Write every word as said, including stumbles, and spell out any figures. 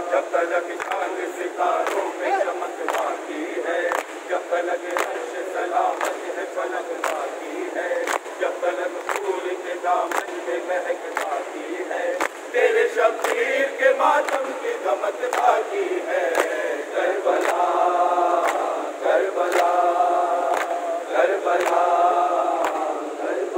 जब तलक चांद सितारों में चमक बाकी है, जब तलक अर्श सलामत है फलक बाकी है।